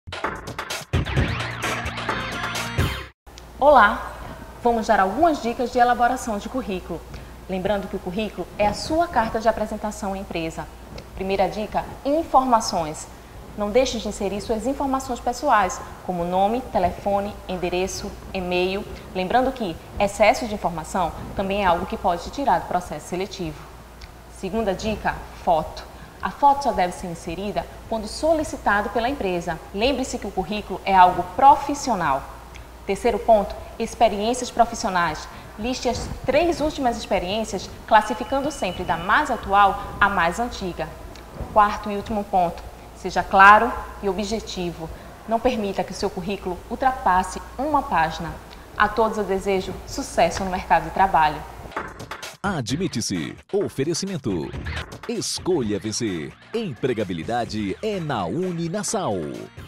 Olá! Vamos dar algumas dicas de elaboração de currículo. Lembrando que o currículo é a sua carta de apresentação à empresa. Primeira dica, informações. Não deixe de inserir suas informações pessoais, como nome, telefone, endereço, e-mail. Lembrando que excesso de informação também é algo que pode te tirar do processo seletivo. Segunda dica, foto. A foto só deve ser inserida quando solicitado pela empresa. Lembre-se que o currículo é algo profissional. Terceiro ponto, experiências profissionais. Liste as 3 últimas experiências, classificando sempre da mais atual à mais antiga. Quarto e último ponto, seja claro e objetivo. Não permita que o seu currículo ultrapasse uma página. A todos eu desejo sucesso no mercado de trabalho. Admite-se. Oferecimento. Escolha vencer. Empregabilidade é na Uninasal.